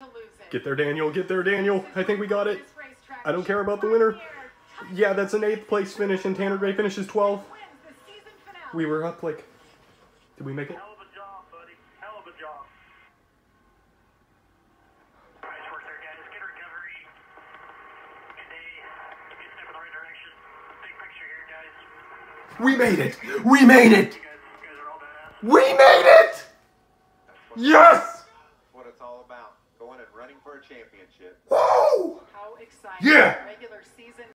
Get there, Daniel. Get there, Daniel. I think we got it. I don't care about the winner. Yeah, that's an 8th place finish, and Tanner Gray finishes 12th. We were up, like... Did we make it? Hell of a job, buddy. Hell of a job. Nice work there, guys. Good recovery. Good day. Good step in the right direction. Big picture here, guys. We made it! We made it! You guys are all badass. We made it! Yes! That's what it's all about. Going and running for a championship. Woo! How exciting. Yeah! Regular season